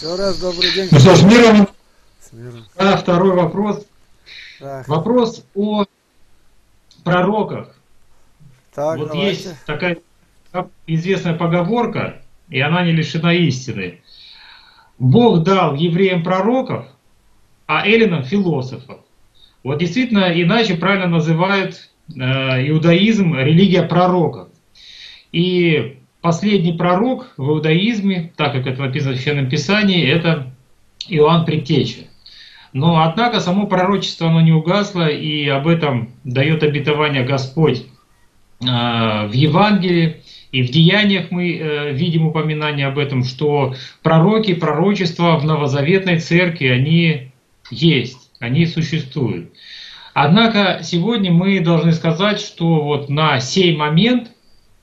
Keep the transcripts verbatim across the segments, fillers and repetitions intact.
Еще раз добрый день. Ну что ж, миром. С миром. А, второй вопрос. Так, Вопрос о пророках. так, Вот давайте. есть такая известная поговорка, и она не лишена истины. Бог дал евреям пророков, а эллинам философов. Вот действительно, иначе правильно называют э, иудаизм религия пророков. И последний пророк в иудаизме, так как это написано в Священном Писании, это Иоанн Предтеча. Но, однако, само пророчество, оно не угасло, и об этом дает обетование Господь э, в Евангелии, и в Деяниях мы э, видим упоминание об этом, что пророки, пророчества в новозаветной церкви, они есть, они существуют. Однако, сегодня мы должны сказать, что вот на сей момент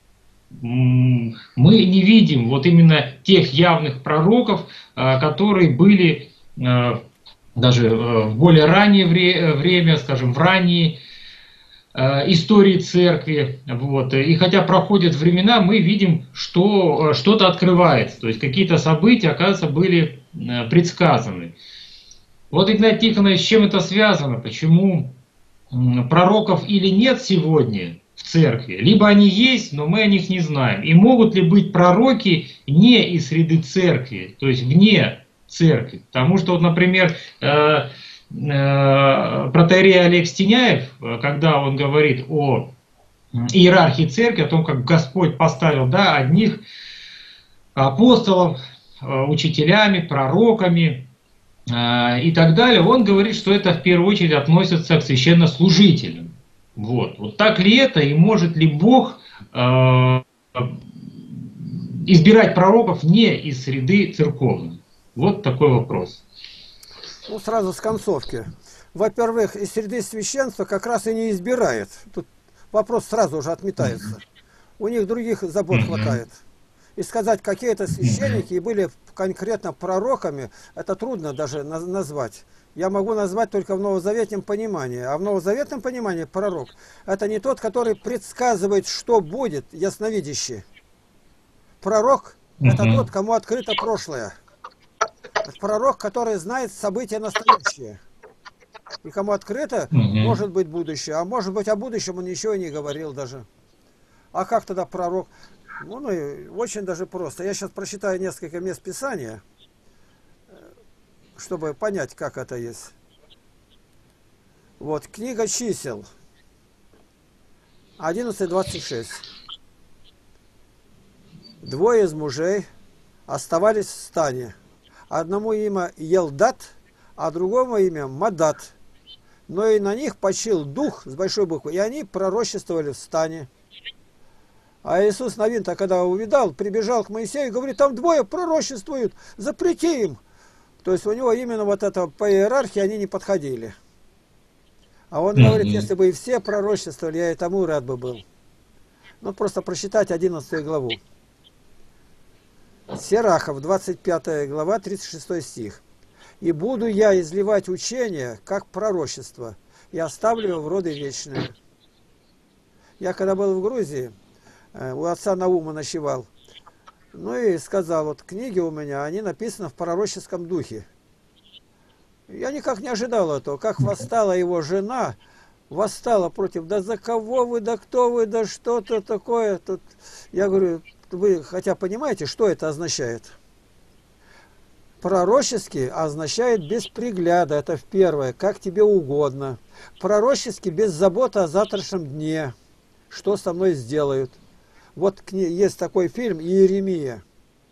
м, мы не видим вот именно тех явных пророков, э, которые были э, даже э, в более раннее вре- время, скажем, в ранние э, истории церкви. Вот. И хотя проходят времена, мы видим, что э, что-то открывается, то есть какие-то события, оказывается, были э, предсказаны. Вот, Игнатий Тихонович, с чем это связано? Почему м, пророков или нет сегодня в церкви? Либо они есть, но мы о них не знаем. И могут ли быть пророки не из среды церкви, то есть вне церкви? Потому что, вот, например, э, э, протоиерей Олег Стеняев, э, когда он говорит о иерархии церкви, о том, как Господь поставил, да, одних апостолов э, учителями, пророками, и так далее, он говорит, что это в первую очередь относится к священнослужителям. Вот. Вот так ли это, и может ли Бог э, избирать пророков не из среды церковной? Вот такой вопрос. Ну, сразу с концовки. Во-первых, из среды священства как раз и не избирает. Тут вопрос сразу уже отметается. У них других забот хватает. И сказать, какие это священники и были конкретно пророками, это трудно даже назвать. Я могу назвать только в новозаветном понимании. А в новозаветном понимании пророк – это не тот, который предсказывает, что будет, ясновидящий. Пророк – это тот, кому открыто прошлое. Это пророк, который знает события настоящие. И кому открыто, может быть будущее. А может быть о будущем он ничего и не говорил даже. А как тогда пророк? Ну, ну, очень даже просто. Я сейчас прочитаю несколько мест Писания, чтобы понять, как это есть. Вот, книга чисел, одиннадцать двадцать шесть. Двое из мужей оставались в стане. Одному имя Елдат, а другому имя Мадат. Но и на них почил дух с большой буквы, и они пророчествовали в стане. А Иисус Навин-то, когда увидал, прибежал к Моисею и говорит, там двое пророчествуют, запрети им. То есть у него именно вот это по иерархии они не подходили. А он говорит, если бы и все пророчествовали, я и тому рад бы был. Ну, просто прочитать одиннадцатую главу. Сирахов, двадцать пятая глава, тридцать шестой стих. «И буду я изливать учение, как пророчество, и оставлю его в роды вечные». Я когда был в Грузии, у отца Наума ночевал. Ну и сказал, вот книги у меня, они написаны в пророческом духе. Я никак не ожидал этого. Как восстала его жена, восстала против, да за кого вы, да кто вы, да что-то такое. Тут я говорю, вы хотя понимаете, что это означает? Пророчески означает без пригляда, это в первое, как тебе угодно. Пророчески без заботы о завтрашнем дне, что со мной сделают. Вот есть такой фильм «Иеремия».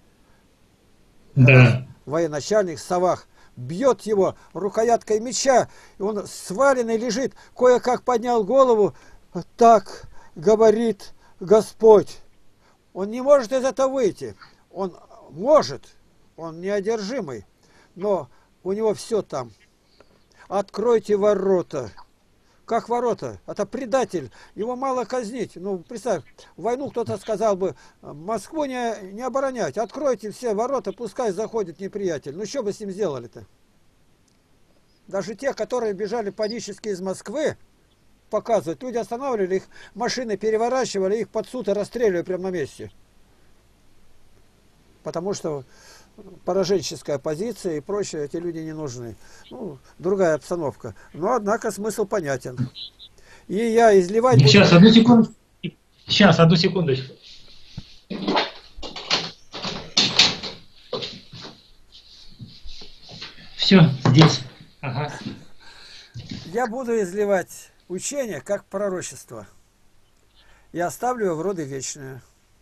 Да. Военачальник в совах бьет его рукояткой меча, и он сваленный лежит, кое-как поднял голову. Так говорит Господь. Он не может из этого выйти. Он может, он неодержимый, но у него все там. Откройте ворота. Как ворота? Это предатель. Его мало казнить. Ну, представь, в войну кто-то сказал бы, Москву не, не оборонять. Откройте все ворота, пускай заходит неприятель. Ну, что бы с ним сделали-то? Даже те, которые бежали панически из Москвы, показывают. Люди останавливали их, машины переворачивали, их под суд и расстреливали прямо на месте. потому что пораженческая позиция и прочее, эти люди не нужны. Ну, другая обстановка. Но, однако, смысл понятен. И я изливать буду... Сейчас, одну секунду. Сейчас, одну секундочку. Все, здесь. Ага. Я буду изливать учение как пророчество. И оставлю его в роды вечные.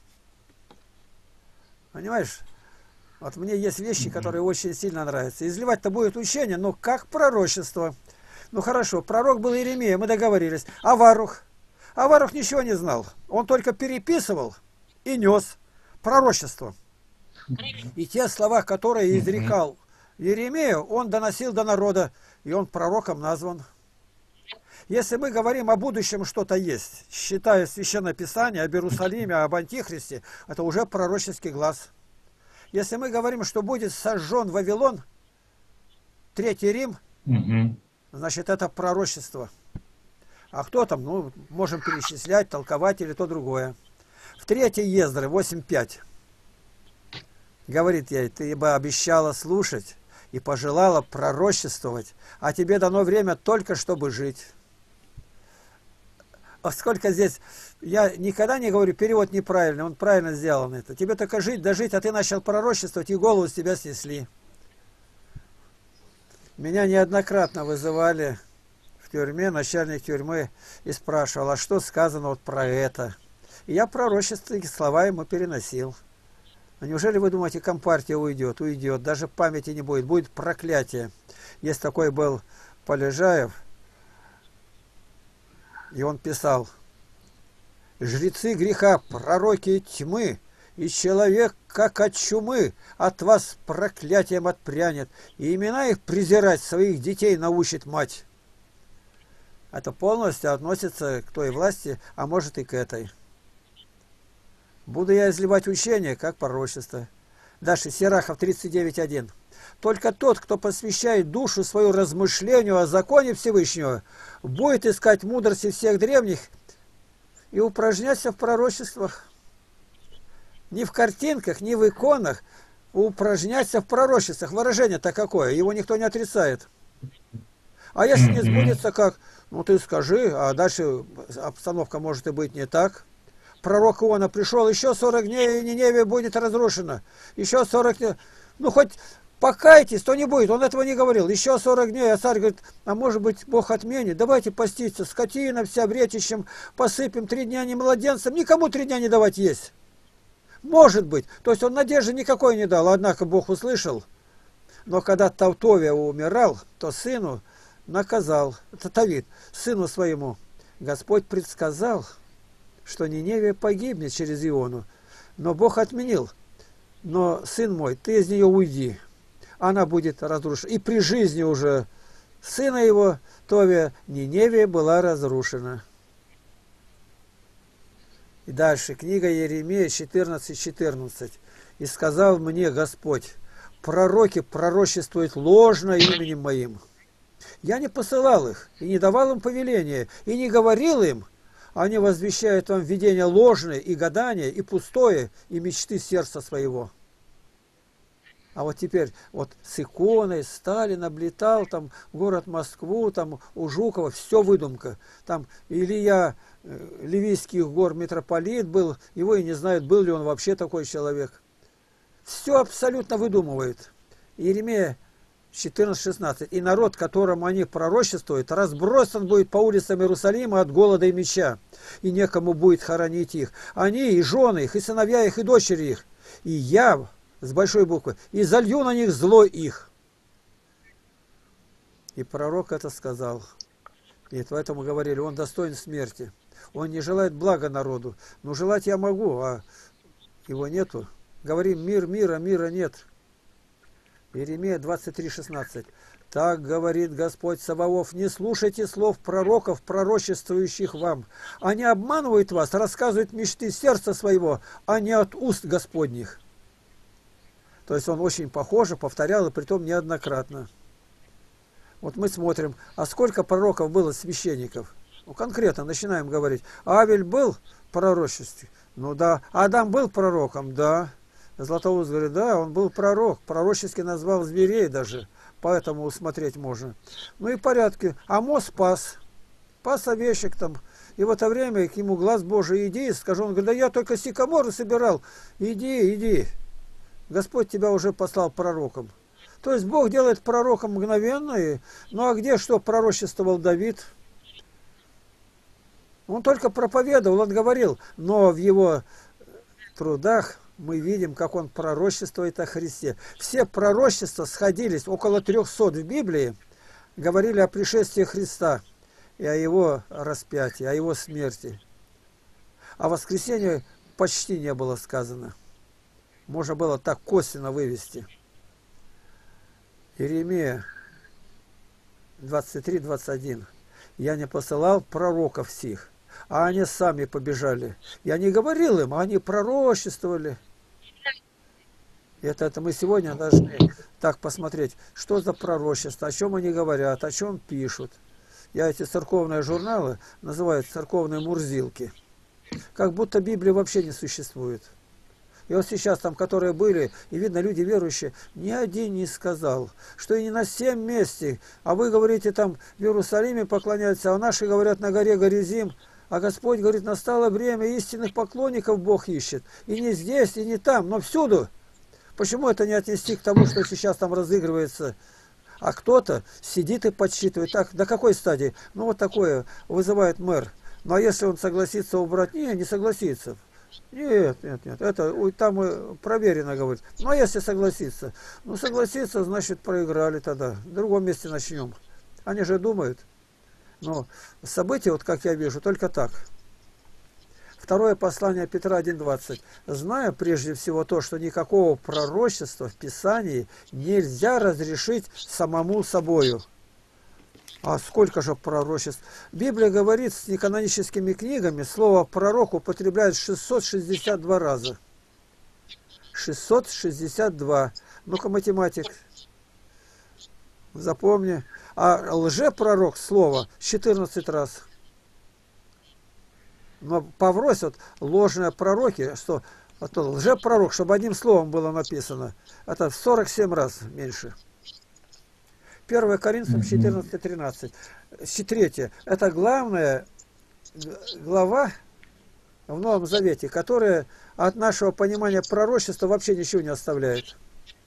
Понимаешь? Вот мне есть вещи, которые очень сильно нравятся. Изливать-то будет учение, но как пророчество. Ну хорошо, пророк был Иеремия, мы договорились. А Варух? А Варух ничего не знал. Он только переписывал и нес пророчество. И те слова, которые изрекал Иеремия, он доносил до народа, и он пророком назван. Если мы говорим о будущем что-то есть, считая Священное Писание об Иерусалиме, об Антихристе, это уже пророческий глаз. Если мы говорим, что будет сожжен Вавилон, Третий Рим, угу. значит, это пророчество. А кто там? Ну, можем перечислять, толковать или то другое. В третьей Ездры, восемь пять, говорит ей, ты бы обещала слушать и пожелала пророчествовать, а тебе дано время только, чтобы жить. А сколько здесь... Я никогда не говорю, перевод неправильный, он правильно сделан это. Тебе только жить, дожить, а ты начал пророчествовать, и голову с тебя снесли. Меня неоднократно вызывали в тюрьме, начальник тюрьмы, и спрашивал, а что сказано вот про это? И я пророческие слова ему переносил. А неужели вы думаете, Компартия уйдет? Уйдет, даже памяти не будет, будет проклятие. Есть такой был Полежаев, и он писал: «Жрецы греха, пророки тьмы, и человек, как от чумы, от вас проклятием отпрянет, и имена их презирать своих детей научит мать». Это полностью относится к той власти, а может и к этой. Буду я изливать учение, как пророчество. Дальше, Сирахов тридцать девять один. Только тот, кто посвящает душу свою размышлению о законе Всевышнего, будет искать мудрости всех древних и упражняться в пророчествах. Не в картинках, не в иконах, а упражняться в пророчествах. Выражение-то какое? Его никто не отрицает. А если не сбудется, как? Ну ты скажи, а дальше обстановка может и быть не так. Пророк Иона пришел, еще сорок дней, и Ниневия будет разрушена. Еще сорок дней. Ну хоть покайтесь, то не будет. Он этого не говорил. Еще сорок дней, а царь говорит, а может быть Бог отменит. Давайте поститься, скотина вся в ретищем, посыпем три дня не младенцам. Никому три дня не давать есть. Может быть. То есть он надежды никакой не дал. Однако Бог услышал. Но когда Тавтовия умирал, то сыну наказал, это Тавид, сыну своему, Господь предсказал, что Ниневия погибнет через Иону. Но Бог отменил. Но, сын мой, ты из нее уйди. Она будет разрушена. И при жизни уже сына его, Товия, Ниневия была разрушена. И дальше, книга Иеремия четырнадцать четырнадцать. «И сказал мне Господь, пророки пророчествуют ложно именем моим. Я не посылал их, и не давал им повеления, и не говорил им. Они возвещают вам видение ложное, и гадание, и пустое, и мечты сердца своего». А вот теперь вот с иконой Сталин облетал там город Москву, там у Жукова, все выдумка. Там Илья э, Ливийских гор митрополит был, его и не знают, был ли он вообще такой человек. Все абсолютно выдумывает. Иеремия четырнадцать шестнадцать. «И народ, которому они пророчествуют, разбросан будет по улицам Иерусалима от голода и меча, и некому будет хоронить их. Они, и жены их, и сыновья их, и дочери их. И я, с большой буквы, и залью на них зло их». И пророк это сказал. И поэтому говорили, он достоин смерти. Он не желает блага народу. Но желать я могу, а его нету. Говорим, мир, мира, мира нет. Иеремия двадцать три шестнадцать. «Так говорит Господь Саваоф, не слушайте слов пророков, пророчествующих вам. Они обманывают вас, рассказывают мечты сердца своего, а не от уст Господних». То есть он очень похоже повторял, и притом неоднократно. Вот мы смотрим, а сколько пророков было священников? Ну, конкретно начинаем говорить. Авель был в пророчестве? Ну да. Адам был пророком? Да. Златоуст говорит, да, он был пророк, пророчески назвал зверей даже, поэтому усмотреть можно. Ну и порядки. Амос пас, пас овечек там. И в это время к ему глаз Божий, иди, скажу, он говорит, да я только сикаморы собирал, иди, иди. Господь тебя уже послал пророком. То есть Бог делает пророком мгновенно. И, ну а где что пророчествовал Давид? Он только проповедовал, он говорил, но в его трудах мы видим, как он пророчествует о Христе. Все пророчества сходились, около трехсот в Библии, говорили о пришествии Христа и о его распятии, о его смерти. О воскресении почти не было сказано. Можно было так косвенно вывести. Иеремия двадцать три двадцать один. Я не посылал пророков сих, а они сами побежали. Я не говорил им, а они пророчествовали. Это, это мы сегодня должны так посмотреть, что за пророчество, о чем они говорят, о чем пишут. Я эти церковные журналы называю церковные мурзилки. Как будто Библии вообще не существует. И вот сейчас там, которые были, и видно, люди верующие, ни один не сказал, что и не на семь месте, а вы говорите там в Иерусалиме поклоняются, а наши говорят на горе Горизим, а Господь говорит, настало время, истинных поклонников Бог ищет. И не здесь, и не там, но всюду. Почему это не отнести к тому, что сейчас там разыгрывается? А кто-то сидит и подсчитывает. Так, до какой стадии? Ну вот такое вызывает мэр. Ну а если он согласится убрать? Не, не согласится. Нет, нет, нет, это там проверено, говорит. Ну, а если согласиться? Ну, согласиться, значит, проиграли тогда. В другом месте начнем. Они же думают. Но события, вот как я вижу, только так. Второе послание Петра один двадцать. Зная прежде всего то, что никакого пророчества в Писании нельзя разрешить самому собою. А сколько же пророчеств? Библия говорит, с неканоническими книгами слово пророк употребляет шестьсот шестьдесят два раза. шестьсот шестьдесят два. Ну-ка, математик, запомни. А лжепророк слово четырнадцать раз. Но поврось вот ложные пророки, что а то лжепророк, чтобы одним словом было написано, это в сорок семь раз меньше. первое Коринфянам четырнадцать тринадцать. Третье. Это главная глава в Новом Завете, которая от нашего понимания пророчества вообще ничего не оставляет.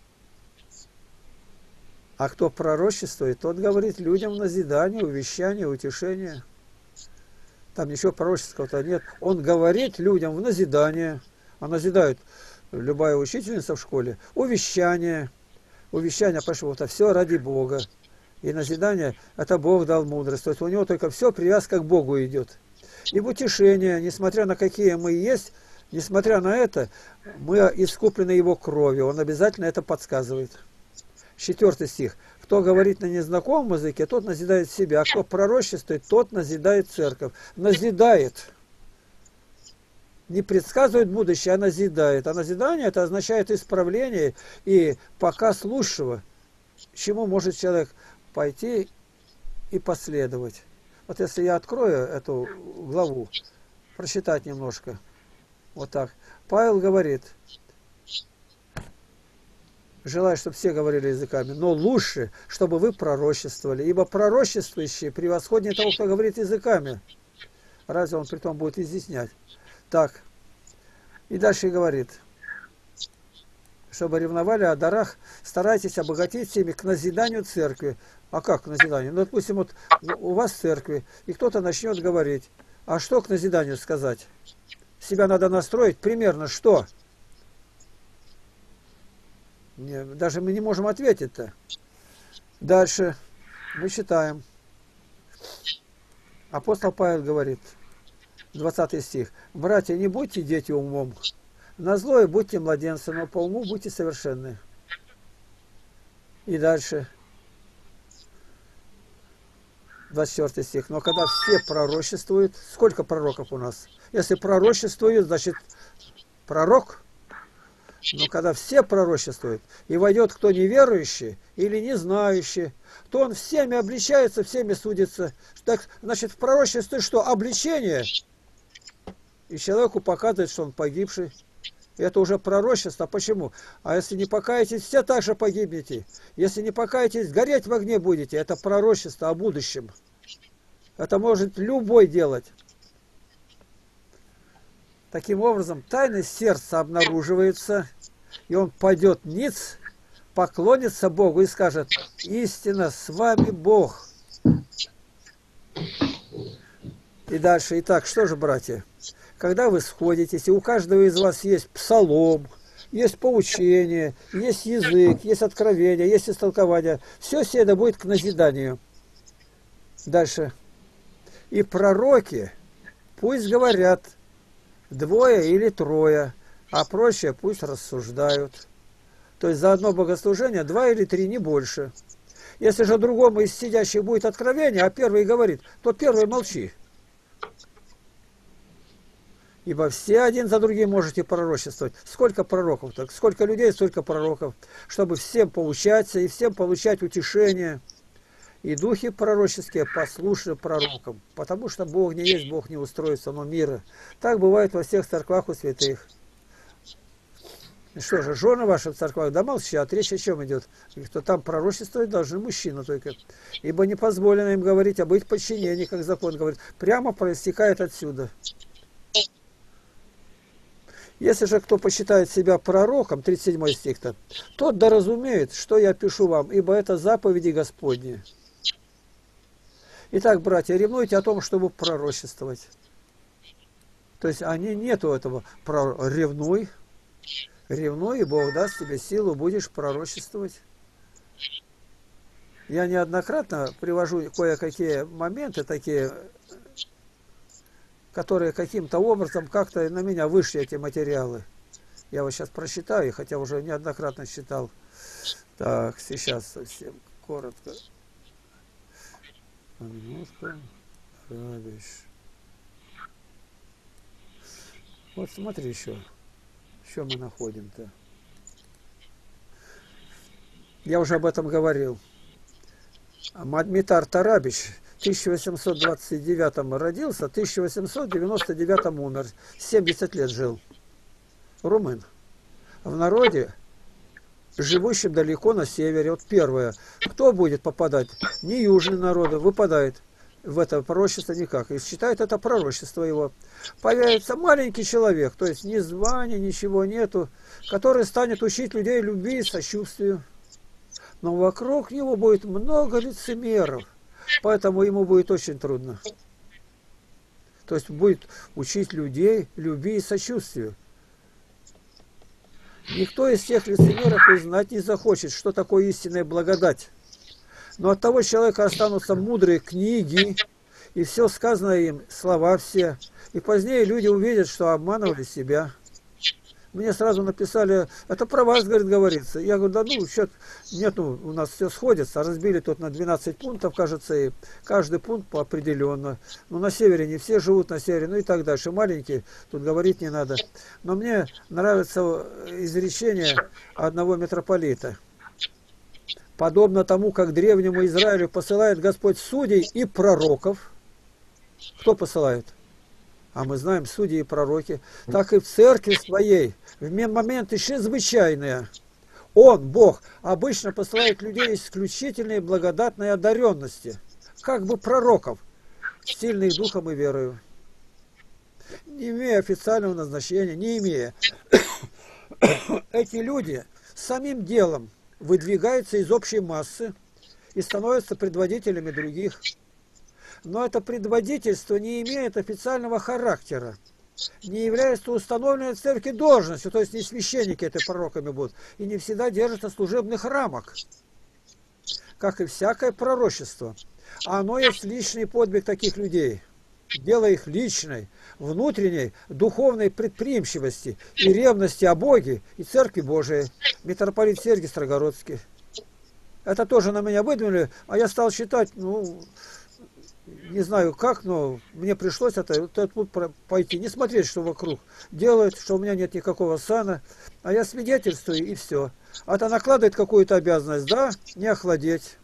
А кто пророчествует, тот говорит людям назидание, увещание, утешение. Там ничего пророческого-то нет. Он говорит людям в назидание. А назидают любая учительница в школе. Увещание. Увещание пошло, это все ради Бога. И назидание, это Бог дал мудрость. То есть у него только все привязка к Богу идет. И в утешение, несмотря на какие мы есть, несмотря на это, мы искуплены Его кровью. Он обязательно это подсказывает. Четвертый стих. Кто говорит на незнакомом языке, тот назидает себя. А кто пророчествует, тот назидает церковь. Назидает. Не предсказывает будущее, а назидает. А назидание это означает исправление и показ лучшего, чему может человек пойти и последовать. Вот если я открою эту главу, прочитать немножко. Вот так. Павел говорит, желаю, чтобы все говорили языками, но лучше, чтобы вы пророчествовали, ибо пророчествующий превосходнее того, кто говорит языками. Разве он при том будет изъяснять? Так, и дальше говорит, чтобы ревновали о дарах, старайтесь обогатить ими к назиданию церкви. А как к назиданию? Ну, допустим, вот у вас в церкви, и кто-то начнет говорить, а что к назиданию сказать? Себя надо настроить примерно что? Не, даже мы не можем ответить-то. Дальше мы читаем. Апостол Павел говорит, двадцатый стих. Братья, не будьте дети умом. На злое будьте младенцы, но по уму будьте совершенны. И дальше. двадцать четвёртый стих. Но когда все пророчествуют, сколько пророков у нас? Если пророчествуют, значит пророк. Но когда все пророчествуют, и войдет кто неверующий или не знающий, то он всеми обличается, всеми судится. Так, значит, в пророчестве что? Обличение. И человеку показывает, что он погибший. Это уже пророчество. Почему? А если не покаетесь, все так же погибнете. Если не покаетесь, гореть в огне будете. Это пророчество о будущем. Это может любой делать. Таким образом, тайность сердца обнаруживается, и он пойдет ниц, поклонится Богу и скажет: истинно с вами Бог. И дальше. Итак, что же, братья? Когда вы сходитесь, и у каждого из вас есть псалом, есть поучение, есть язык, есть откровение, есть истолкование, все это будет к назиданию. Дальше. И пророки пусть говорят двое или трое, а прочее пусть рассуждают. То есть за одно богослужение два или три, не больше. Если же другому из сидящих будет откровение, а первый говорит, то первый молчи. Ибо все один за другим можете пророчествовать. Сколько пророков, так сколько людей, столько пророков, чтобы всем поучаться и всем получать утешение. И духи пророческие послушны пророкам, потому что Бог не есть Бог неустройства, но мира. Так бывает во всех церквах у святых. И что же, жены ваши в церквах, да молчат, речь о чем идет? Что там пророчествовать должны мужчины только. Ибо не позволено им говорить, а быть в подчинении, как закон говорит. Прямо проистекает отсюда. Если же кто посчитает себя пророком, тридцать седьмой стих-то, тот да разумеет, что я пишу вам, ибо это заповеди Господни. Итак, братья, ревнуйте о том, чтобы пророчествовать. То есть они нету этого. Ревнуй, ревнуй, и Бог даст тебе силу, будешь пророчествовать. Я неоднократно привожу кое-какие моменты такие, которые каким-то образом как-то на меня вышли эти материалы. Я вот сейчас прочитаю, хотя уже неоднократно читал. Так, сейчас совсем коротко. Немножко. Вот смотри еще. Что мы находим-то? Я уже об этом говорил. Мадмитар Тарабич в тысяча восемьсот двадцать девятом родился, в тысяча восемьсот девяносто девятом умер. семьдесят лет жил. Румын. В народе, живущем далеко на севере. Вот первое. Кто будет попадать? Не южные народы. Выпадает в это пророчество никак. И считает это пророчество его. Появится маленький человек, то есть ни звания, ничего нету, который станет учить людей любви и сочувствию. Но вокруг него будет много лицемеров. Поэтому ему будет очень трудно. То есть будет учить людей любви и сочувствию. Никто из тех лицемеров узнать не захочет, что такое истинная благодать. Но от того человека останутся мудрые книги, и все сказанное им, слова все. И позднее люди увидят, что обманывали себя. Мне сразу написали, это про вас, говорит, говорится. Я говорю, да ну, что нету, у нас все сходится. Разбили тут на двенадцать пунктов, кажется, и каждый пункт по определенно. Но на севере не все живут на севере, ну и так дальше. Маленькие, тут говорить не надо. Но мне нравится изречение одного митрополита. Подобно тому, как древнему Израилю посылает Господь судей и пророков. Кто посылает? А мы знаем, судьи и пророки. Так и в церкви своей, в моменты чрезвычайные, Он, Бог, обычно посылает людей исключительной благодатной одаренности, как бы пророков, сильных духом и верою. Не имея официального назначения, не имея. Эти люди самим делом выдвигаются из общей массы и становятся предводителями других. Но это предводительство не имеет официального характера, не является установленной в церкви должностью, то есть не священники это пророками будут, и не всегда держатся служебных рамок, как и всякое пророчество. А оно есть личный подвиг таких людей, дело их личной, внутренней, духовной предприимчивости и ревности о Боге и Церкви Божией. Митрополит Сергий Строгородский. Это тоже на меня выдвинули, а я стал считать, ну... Не знаю как, но мне пришлось это, этот путь пойти, не смотреть, что вокруг делают, что у меня нет никакого сана, а я свидетельствую и все. А это накладывает какую-то обязанность, да, не охладеть.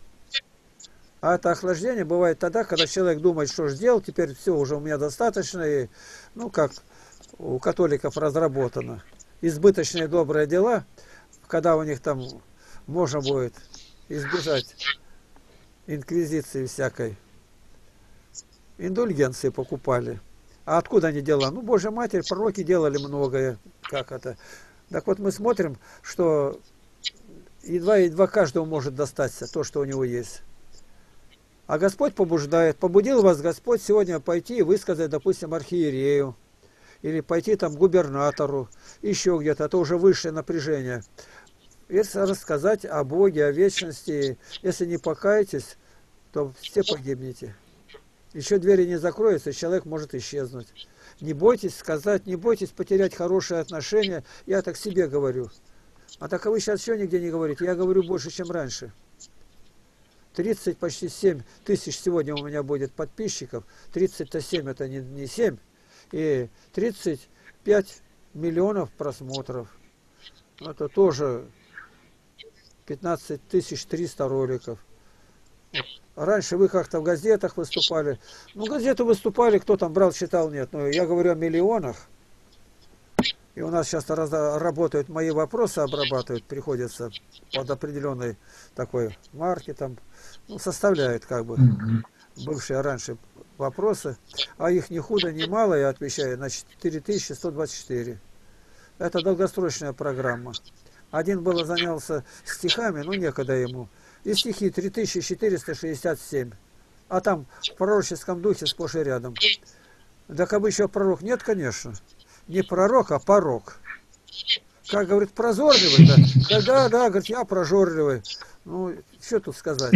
А это охлаждение бывает тогда, когда человек думает, что же делать, теперь все уже у меня достаточно, и, ну как у католиков разработано. избыточные добрые дела, когда у них там можно будет избежать инквизиции всякой. Индульгенции покупали. А откуда они делали? Ну, Божья Матерь, пророки делали многое. Как это? Так вот мы смотрим, что едва-едва каждому может достаться то, что у него есть. А Господь побуждает. Побудил вас Господь сегодня пойти и высказать, допустим, архиерею. Или пойти там губернатору. Еще где-то. Это уже высшее напряжение. Если рассказать о Боге, о вечности. Если не покаетесь, то все погибнете. Еще двери не закроются, человек может исчезнуть. Не бойтесь сказать, не бойтесь потерять хорошие отношения. Я так себе говорю. А так вы сейчас еще нигде не говорите. Я говорю больше, чем раньше. тридцать, почти семь тысяч сегодня у меня будет подписчиков. тридцать-то семь это не, не семь. И тридцать пять миллионов просмотров. Это тоже пятнадцать тысяч триста роликов. Раньше вы как-то в газетах выступали. Ну, газеты выступали, кто там брал, читал, нет. Но я говорю о миллионах. И у нас сейчас работают, мои вопросы обрабатывают, приходится под определенной такой марки там, ну, составляют как бы бывшие раньше вопросы. А их ни худо, ни мало, я отвечаю, на четыре тысячи сто двадцать четыре. Это долгосрочная программа. Один был занялся стихами, ну, некогда ему. И стихи три тысячи четыреста шестьдесят семь. А там в пророческом духе сплошь и рядом. Да как бы еще пророк? Нет, конечно. Не пророк, а порок. Как говорит, прозорливый, да? Да, да, да, говорит, я прожорливый. Ну, что тут сказать?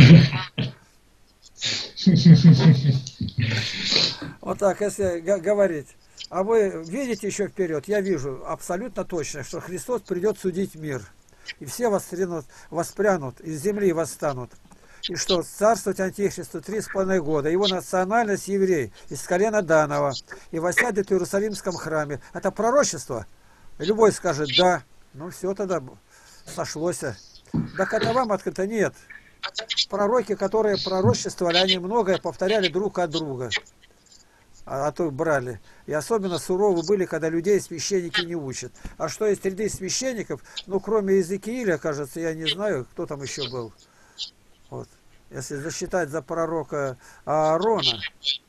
Вот так, если говорить. А вы видите еще вперед? Я вижу абсолютно точно, что Христос придет судить мир. И все воспрянут, воспрянут, из земли восстанут. И что царствовать Антихристу три с половиной года. Его национальность еврей, из колена Данова. И воссядет в Иерусалимском храме. Это пророчество? Любой скажет да. Ну все тогда сошлось. Так это вам открыто? Нет. Пророки, которые пророчествовали, они многое повторяли друг от друга. А, а то брали. И особенно суровы были, когда людей священники не учат. А что из среды священников, ну, кроме Иезекииля, кажется, я не знаю, кто там еще был. Вот. Если засчитать за пророка Аарона,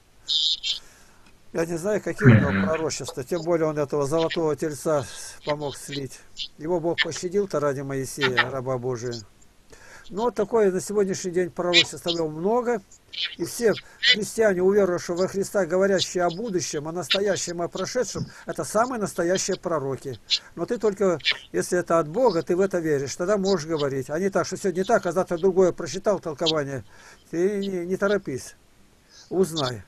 я не знаю, какие у него пророчества. Тем более он этого золотого тельца помог слить. Его Бог пощадил-то ради Моисея, раба Божия. Но вот такое на сегодняшний день пророчества много. И все христиане, уверовавшие во Христа, говорящие о будущем, о настоящем, о прошедшем, это самые настоящие пророки. Но ты только, если это от Бога, ты в это веришь, тогда можешь говорить. А не так, что сегодня не так, а завтра другое прочитал толкование. Ты не, не торопись, узнай.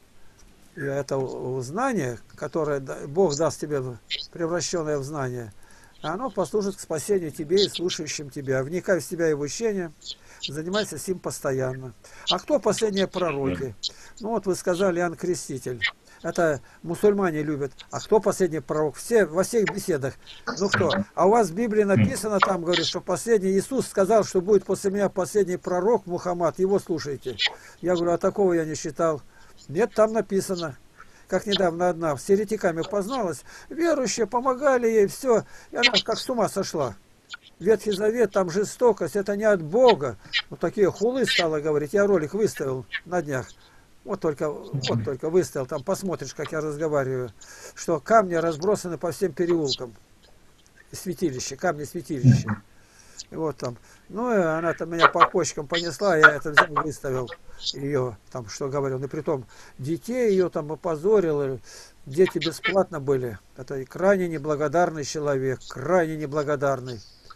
И это узнание, которое Бог даст тебе, превращенное в знание, оно послужит к спасению тебе и слушающим тебя. Вникай в себя и в учение, занимайся с ним постоянно. А кто последние пророки? Ну вот вы сказали, Иоанн Креститель. Это мусульмане любят. А кто последний пророк? Все, во всех беседах. Ну кто? А у вас в Библии написано, там говорит, что последний Иисус сказал, что будет после меня последний пророк Мухаммад. Его слушайте. Я говорю, а такого я не считал. Нет, там написано. Как недавно одна с еретиками позналась, верующие помогали ей, все, и она как с ума сошла. Ветхий Завет, там жестокость, это не от Бога. Вот такие хулы стала говорить. Я ролик выставил на днях. Вот только, вот только выставил, там посмотришь, как я разговариваю. Что камни разбросаны по всем переулкам. Святилище, камни святилища. И вот там. Ну, и она там меня по почкам понесла, я это взял, выставил ее, там, что говорил. И притом, детей ее там опозорил, дети бесплатно были. Это крайне неблагодарный человек, крайне неблагодарный.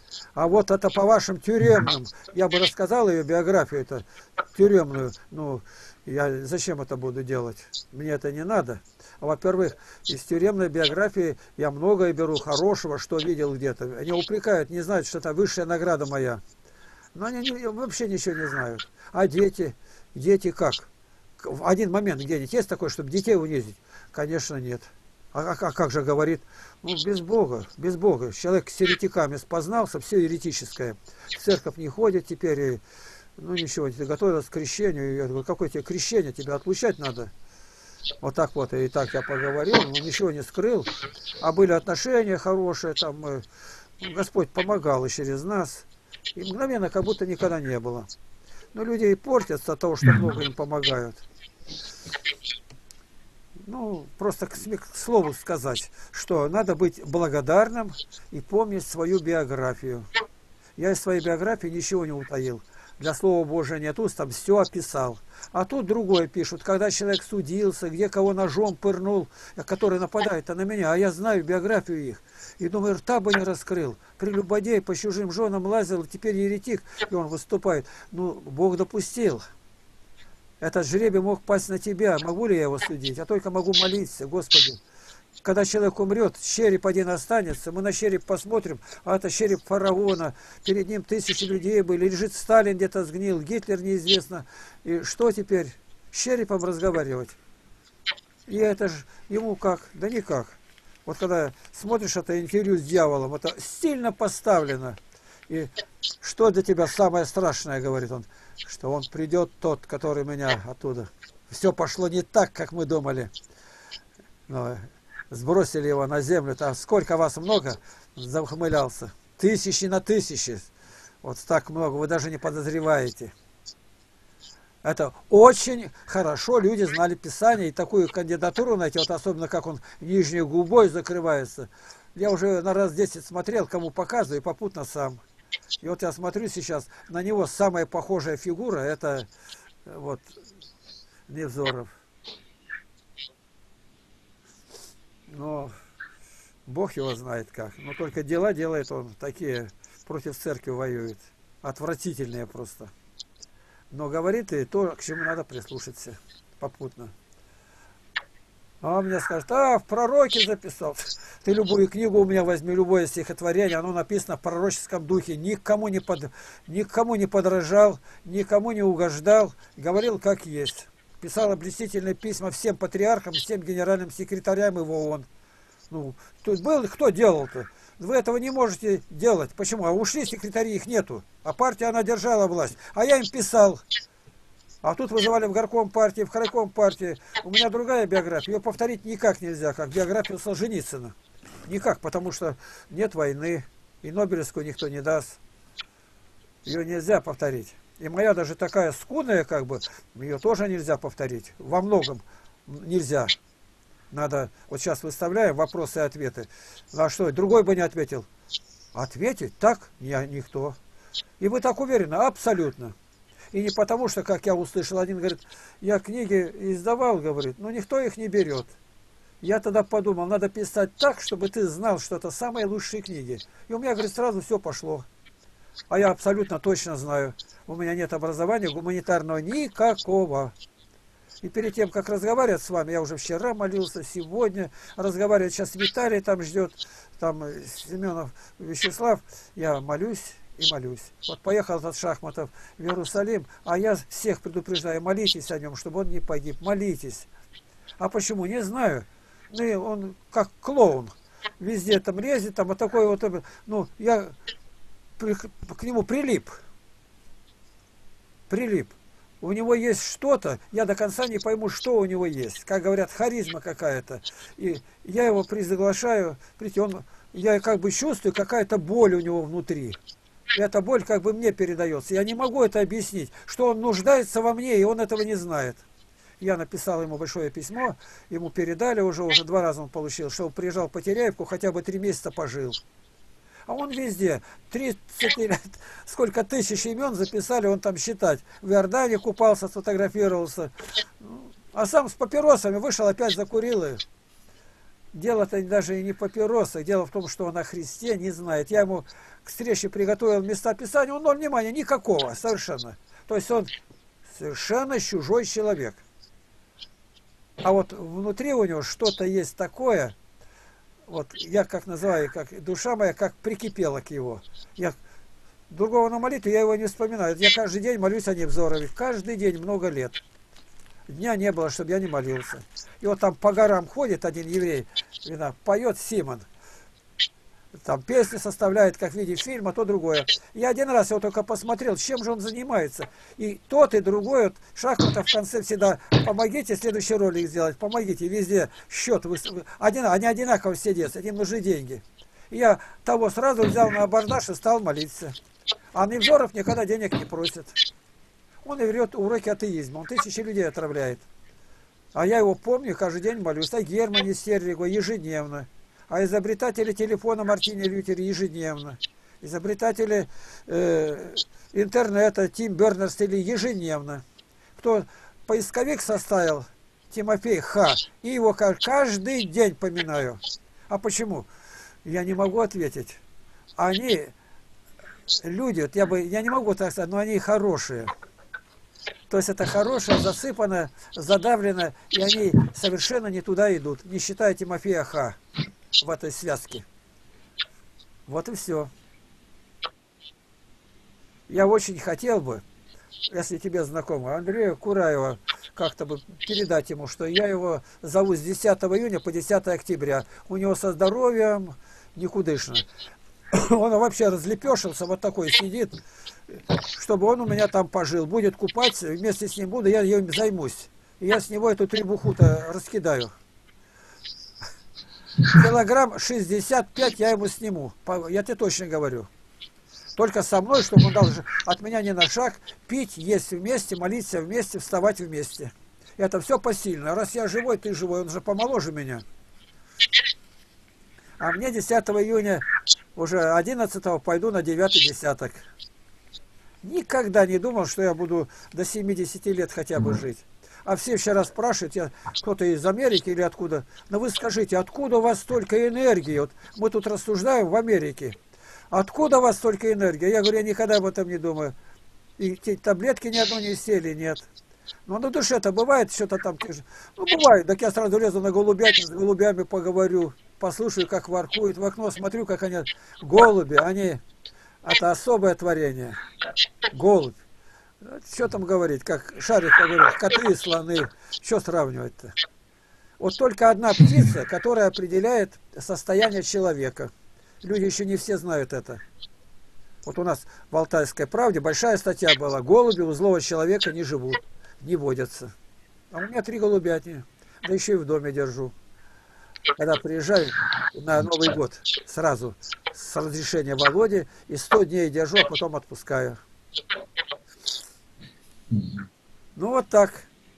А вот это по вашим тюремным, я бы рассказал ее биографию, это тюремную, ну, я зачем это буду делать? Мне это не надо. Во-первых, из тюремной биографии я многое беру хорошего, что видел где-то. Они упрекают, не знают, что это высшая награда моя. Но они не, вообще ничего не знают. А дети? Дети как? В один момент где-нибудь есть такое, чтобы детей унизить? Конечно, нет. А, а, а как же говорит? Ну, без Бога, без Бога. Человек с еретиками спознался, все еретическое. В церковь не ходит теперь, и, ну ничего, ты готовилась к крещению. Я говорю, какое тебе крещение? Тебя отлучать надо. Вот так вот, и так я поговорил, но ничего не скрыл. А были отношения хорошие, там мы, Господь помогал и через нас. И мгновенно как будто никогда не было. Но люди и портятся от того, что много им помогают. Ну, просто к, к слову сказать, что надо быть благодарным и помнить свою биографию. Я из своей биографии ничего не утаил. Для Слова Божия нет уст, там все описал. А тут другое пишут, когда человек судился, где кого ножом пырнул, который нападает на меня, а я знаю биографию их. И думаю, рта бы не раскрыл. Прелюбодей по чужим женам лазил, теперь еретик, и он выступает. Ну, Бог допустил. Этот жребий мог пасть на тебя. Могу ли я его судить? Я только могу молиться, Господи. Когда человек умрет, череп один останется, мы на череп посмотрим, а это череп фараона, перед ним тысячи людей были, лежит Сталин где-то сгнил, Гитлер неизвестно. И что теперь? С черепом разговаривать? И это же ему как? Да никак. Вот когда смотришь это интервью с дьяволом, это сильно поставлено. И что для тебя самое страшное, говорит он, что он придет тот, который меня оттуда. Все пошло не так, как мы думали. Но сбросили его на землю. Там сколько вас много, захмылялся. Тысячи на тысячи. Вот так много, вы даже не подозреваете. Это очень хорошо люди знали Писание, и такую кандидатуру найти, вот особенно как он нижней губой закрывается. Я уже на раз десять смотрел, кому показываю, и попутно сам. И вот я смотрю сейчас, на него самая похожая фигура, это вот Невзоров. Но Бог его знает как. Но только дела делает он такие, против церкви воюет. Отвратительные просто. Но говорит и то, к чему надо прислушаться попутно. А он мне скажет, а, в пророке записал. Ты любую книгу у меня возьми, любое стихотворение, оно написано в пророческом духе. Никому не, под, никому не подражал, никому не угождал. Говорил как есть. Писал блестительные письма всем патриархам, всем генеральным секретарям его ООН. Ну, тут был, кто делал-то? Вы этого не можете делать. Почему? А ушли секретари, их нету. А партия, она держала власть. А я им писал. А тут вызывали в горком партии, в крайком партии. У меня другая биография. Ее повторить никак нельзя, как биографию Солженицына. Никак, потому что нет войны. И Нобелевскую никто не даст. Ее нельзя повторить. И моя даже такая скудная, как бы, ее тоже нельзя повторить. Во многом нельзя. Надо, вот сейчас выставляем вопросы и ответы. А что, другой бы не ответил? Ответить? Так? Я никто. И вы так уверены? Абсолютно. И не потому, что, как я услышал, один говорит, я книги издавал, говорит, но никто их не берет. Я тогда подумал, надо писать так, чтобы ты знал, что это самые лучшие книги. И у меня, говорит, сразу все пошло. А я абсолютно точно знаю, у меня нет образования гуманитарного никакого. И перед тем, как разговаривать с вами, я уже вчера молился, сегодня разговаривать, сейчас Виталий там ждет, там Семенов Вячеслав, я молюсь и молюсь. Вот поехал этот Шахматов в Иерусалим, а я всех предупреждаю, молитесь о нем, чтобы он не погиб, молитесь. А почему? Не знаю. Ну, он как клоун, везде там лезет, там вот такой вот, ну, я к нему прилип, прилип. У него есть что-то, я до конца не пойму, что у него есть. Как говорят, харизма какая-то. И я его призаглашаю, видите, он, я как бы чувствую, какая-то боль у него внутри. И эта боль как бы мне передается. Я не могу это объяснить, что он нуждается во мне, и он этого не знает. Я написал ему большое письмо, ему передали уже, уже два раза он получил, что он приезжал в Потеряевку, хотя бы три месяца пожил. А он везде, тридцать лет, сколько тысяч имен записали, он там считать. В Иордании купался, сфотографировался. А сам с папиросами вышел, опять закурил их. Дело-то даже и не в папиросах, дело в том, что он о Христе не знает. Я ему к встрече приготовил места Писания, он ноль внимания, никакого, совершенно. То есть он совершенно чужой человек. А вот внутри у него что-то есть такое. Вот я как называю, как душа моя как прикипела к его. Я другого на молитву, я его не вспоминаю. Я каждый день молюсь о Невзорове. Каждый день, много лет. Дня не было, чтобы я не молился. И вот там по горам ходит один еврей, поет Симон. там песни составляет, как в виде фильма, то другое. Я один раз его только посмотрел, чем же он занимается. И тот, и другой, вот, Шахматов в конце всегда, помогите следующий ролик сделать, помогите, везде счет, вы, один, они одинаково все делают, им нужны деньги. И я того сразу взял на абордаж и стал молиться. А Невзоров никогда денег не просит. Он и врет уроки атеизма, он тысячи людей отравляет. А я его помню, каждый день молюсь. А Германе Серлигу ежедневно. А изобретатели телефона Мартини Лютер ежедневно. Изобретатели э, интернета Тим Бернерс-Ли ежедневно. Кто поисковик составил, Тимофей Х. И его каждый день поминаю. А почему? Я не могу ответить. Они, люди, вот я, бы, я не могу так сказать, но они хорошие. То есть это хорошее, засыпано, задавлено, и они совершенно не туда идут, не считая Тимофея Х. В этой связке. Вот и все. Я очень хотел бы, если тебе знакомо, Андрея Кураева, как-то бы передать ему, что я его зову с десятого июня по десятое октября. У него со здоровьем никудышно. Он вообще разлепешился, вот такой сидит, чтобы он у меня там пожил. Будет купаться, вместе с ним буду, я им займусь. И я с него эту требуху-то раскидаю. Килограмм шестьдесят пять я ему сниму. Я тебе точно говорю. Только со мной, чтобы он дал от меня не на шаг, пить, есть вместе, молиться вместе, вставать вместе. Это все посильно. Раз я живой, ты живой, он же помоложе меня. А мне десятого июня, уже одиннадцатого пойду на девятый десяток. Никогда не думал, что я буду до семидесяти лет хотя бы жить. А все вчера спрашивают, я кто-то из Америки или откуда, но вы скажите, откуда у вас столько энергии? Вот мы тут рассуждаем в Америке. Откуда у вас столько энергии? Я говорю, я никогда об этом не думаю. И те таблетки ни одной не сели, нет. Но на душе-то бывает что-то там. Ну, бывает. Так я сразу лезу на голубятни, с голубями поговорю, послушаю, как воркуют. В окно смотрю, как они... Голуби, они... Это особое творение. Голубь. Что там говорить, как Шарик говорит, коты и слоны. Что сравнивать-то? Вот только одна птица, которая определяет состояние человека. Люди еще не все знают это. Вот у нас в «Алтайской правде» большая статья была. Голуби у злого человека не живут, не водятся. А у меня три голубятни. Да еще и в доме держу. Когда приезжаю на Новый год, сразу с разрешения Володи, и сто дней держу, а потом отпускаю. Ну вот так.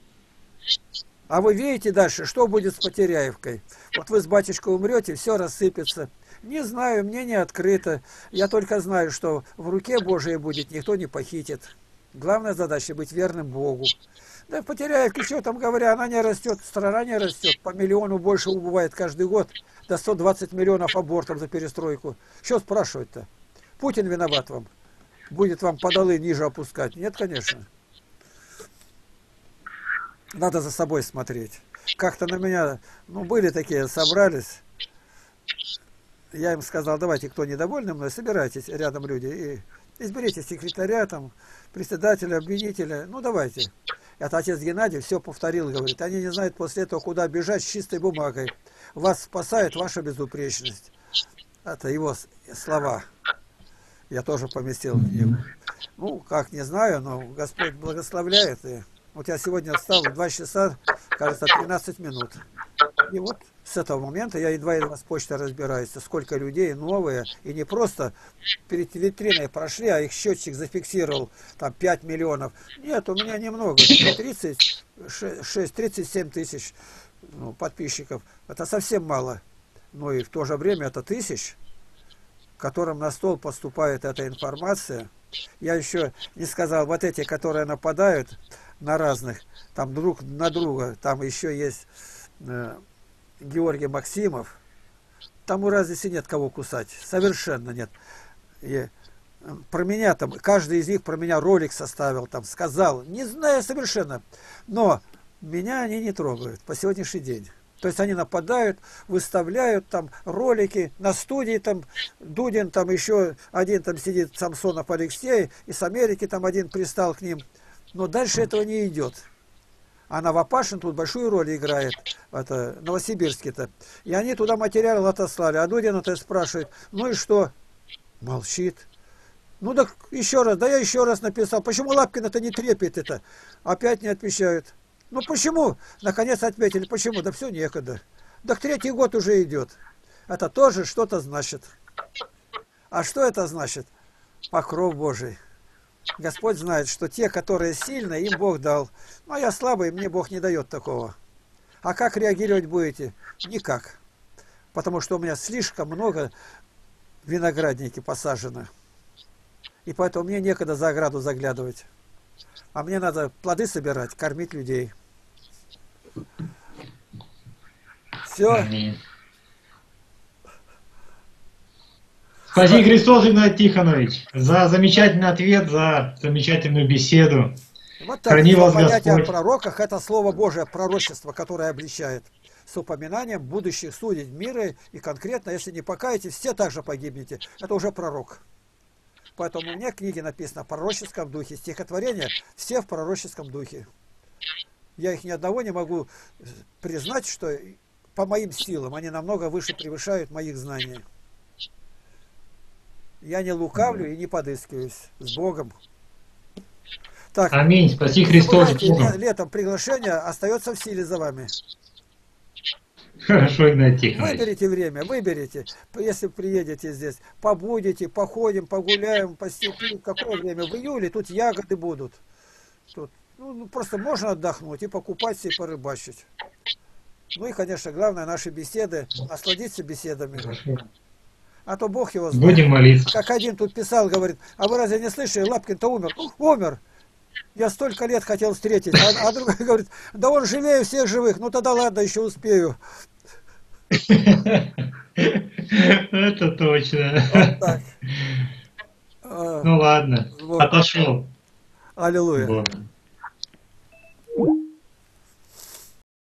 А вы видите дальше, что будет с Потеряевкой? Вот вы с батюшкой умрете, все рассыпется. Не знаю, мне не открыто. Я только знаю, что в руке Божией будет, никто не похитит. Главная задача быть верным Богу. Да в Потеряевке, что там говоря, она не растет, страна не растет. По миллиону больше убывает каждый год. До сто двадцать миллионов абортов за перестройку. Что спрашивать-то? Путин виноват вам? Будет вам подолы ниже опускать? Нет, конечно. Надо за собой смотреть. Как-то на меня, ну, были такие, собрались. Я им сказал, давайте, кто недовольны мной, собирайтесь рядом люди и изберите секретаря, там, председателя, обвинителя. Ну, давайте. Это отец Геннадий все повторил, говорит. Они не знают после этого, куда бежать с чистой бумагой. Вас спасает ваша безупречность. Это его слова. Я тоже поместил их. Ну, как, не знаю, но Господь благословляет. И вот я сегодня встал в два часа, кажется, тринадцать минут. И вот с этого момента я едва-едва с почтой разбираюсь, сколько людей новые, и не просто перед витриной прошли, а их счетчик зафиксировал, там пять миллионов. Нет, у меня немного, тридцать шесть тридцать семь тысяч ну, подписчиков. Это совсем мало. Но и в то же время это тысяч, которым на стол поступает эта информация. Я еще не сказал, вот эти, которые нападают на разных, там друг на друга, там еще есть э, Георгий Максимов, там у разницы нет кого кусать, совершенно нет. И про меня там, каждый из них про меня ролик составил, там сказал, не знаю совершенно, но меня они не трогают по сегодняшний день. То есть они нападают, выставляют там ролики на студии, там Дудин, там еще один там сидит, Самсонов Алексей, и с Америки там один пристал к ним. Но дальше этого не идет. А Новопашин тут большую роль играет, это, Новосибирске-то. И они туда материал отослали. А Дудина-то спрашивает, ну и что? Молчит. Ну так еще раз, да я еще раз написал. Почему Лапкина-то не трепет это? Опять не отвечают. Ну почему? Наконец ответили. Почему? Да все некогда. Да третий год уже идет. Это тоже что-то значит. А что это значит? Покров Божий. Господь знает, что те, которые сильные, им Бог дал. Ну, а я слабый, мне Бог не дает такого. А как реагировать будете? Никак. Потому что у меня слишком много виноградники посажено. И поэтому мне некогда за ограду заглядывать. А мне надо плоды собирать, кормить людей. Все. Спаси Христос, Игнатий Тихонович, за замечательный ответ, за замечательную беседу. Вот так. Храни вас Понятие о Господь. пророках – это Слово Божие, пророчество, которое обличает. С упоминанием будущих судей мира. И конкретно, если не покаетесь, все также погибнете. Это уже пророк. Поэтому у меня книги написаны в пророческом духе. Стихотворения все в пророческом духе. Я их ни одного не могу признать, что по моим силам они намного выше превышают моих знаний. Я не лукавлю и не подыскиваюсь. С Богом. Так, Аминь. Спаси не Христос. забывайте, ле- летом приглашение остается в силе за вами. Хорошо, Игнатий Тихонович. Выберите время, выберите. Если приедете здесь, побудете, походим, погуляем по степи. Какое время? В июле тут ягоды будут. Тут, ну, ну, просто можно отдохнуть и покупаться, и порыбачить. Ну и, конечно, главное, наши беседы, насладиться беседами. Хорошо. А то Бог его знает. Будем молиться. Как один тут писал, говорит, а вы разве не слышали, Лапкин-то умер? Умер. Я столько лет хотел встретить. А, а другой говорит, да он живее всех живых. Ну тогда ладно, еще успею. Это точно. Вот так. Ну ладно, Вот. отошел. Аллилуйя. Бога.